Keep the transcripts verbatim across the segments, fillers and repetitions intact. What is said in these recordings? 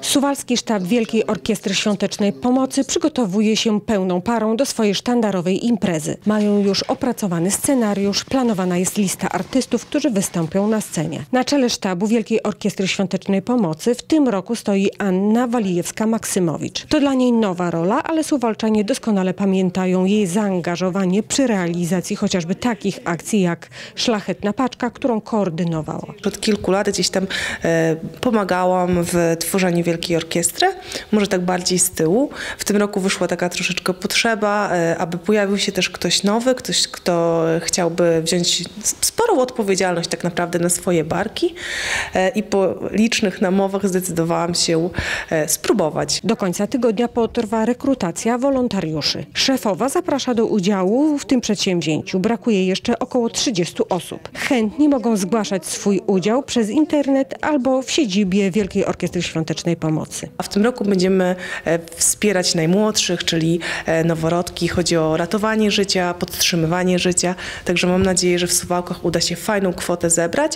Suwalski Sztab Wielkiej Orkiestry Świątecznej Pomocy przygotowuje się pełną parą do swojej sztandarowej imprezy. Mają już opracowany scenariusz, planowana jest lista artystów, którzy wystąpią na scenie. Na czele sztabu Wielkiej Orkiestry Świątecznej Pomocy w tym roku stoi Anna Walijewska-Maksymowicz. To dla niej nowa rola, ale suwalczanie doskonale pamiętają jej zaangażowanie przy realizacji chociażby takich akcji jak Szlachetna Paczka, którą koordynowała. Od kilku lat gdzieś tam e, pomagałam w tworzeniu Wielkiej Orkiestry, może tak bardziej z tyłu. W tym roku wyszła taka troszeczkę potrzeba, e, aby pojawił się też ktoś nowy, ktoś, kto chciałby wziąć sporą odpowiedzialność tak naprawdę na swoje barki e, i po licznych namowach zdecydowałam się e, spróbować. Do końca tygodnia potrwa rekrutacja wolontariuszy. Szefowa zaprasza do udziału w tym przedsięwzięciu. Brakuje jeszcze około trzydziestu osób. Chętni mogą zgłaszać swój udział przez internet albo w siedzibie Wielkiej Orkiestry Świątecznej Pomocy. A w tym roku będziemy wspierać najmłodszych, czyli noworodki. Chodzi o ratowanie życia, podtrzymywanie życia. Także mam nadzieję, że w Suwałkach uda się fajną kwotę zebrać.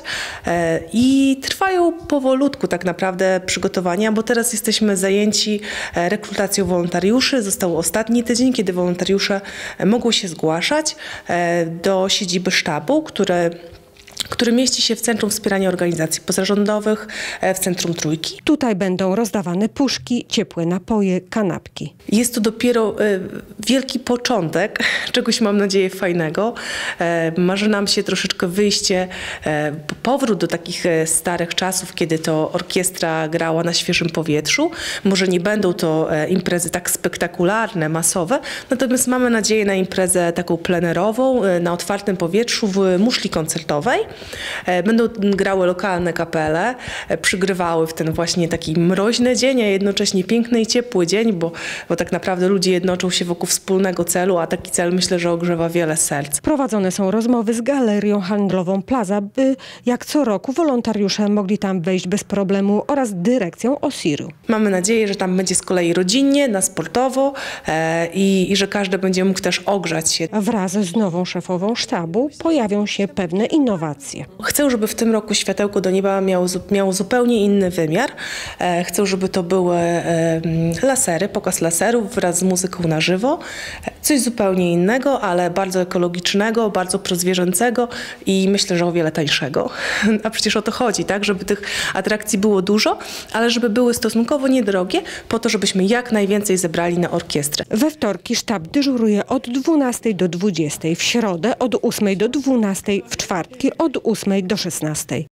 I trwają powolutku tak naprawdę przygotowania, bo teraz jesteśmy zajęci rekrutacją wolontariuszy. Został ostatni tydzień, kiedy wolontariusze mogą się zgłaszać do siedziby sztabu, które który mieści się w Centrum Wspierania Organizacji Pozarządowych w Centrum Trójki. Tutaj będą rozdawane puszki, ciepłe napoje, kanapki. Jest to dopiero y, wielki początek czegoś, mam nadzieję, fajnego. E, marzy nam się troszeczkę wyjście, e, powrót do takich e, starych czasów, kiedy to orkiestra grała na świeżym powietrzu. Może nie będą to e, imprezy tak spektakularne, masowe, natomiast mamy nadzieję na imprezę taką plenerową, e, na otwartym powietrzu w muszli koncertowej. Będą grały lokalne kapele, przygrywały w ten właśnie taki mroźny dzień, a jednocześnie piękny i ciepły dzień, bo, bo tak naprawdę ludzie jednoczą się wokół wspólnego celu, a taki cel myślę, że ogrzewa wiele serc. Prowadzone są rozmowy z galerią handlową Plaza, by jak co roku wolontariusze mogli tam wejść bez problemu oraz dyrekcją Osiru. Mamy nadzieję, że tam będzie z kolei rodzinnie, na sportowo e, i, i że każdy będzie mógł też ogrzać się. Wraz z nową szefową sztabu pojawią się pewne innowacje. Chcę, żeby w tym roku Światełko do Nieba miało, miało zupełnie inny wymiar. E, chcę, żeby to były e, lasery, pokaz laserów wraz z muzyką na żywo. Coś zupełnie innego, ale bardzo ekologicznego, bardzo prozwierzęcego i myślę, że o wiele tańszego. A przecież o to chodzi, tak? Żeby tych atrakcji było dużo, ale żeby były stosunkowo niedrogie, po to, żebyśmy jak najwięcej zebrali na orkiestrę. We wtorki sztab dyżuruje od dwunastej do dwudziestej, w środę od ósmej do dwunastej, w czwartki od ósmej do szesnastej.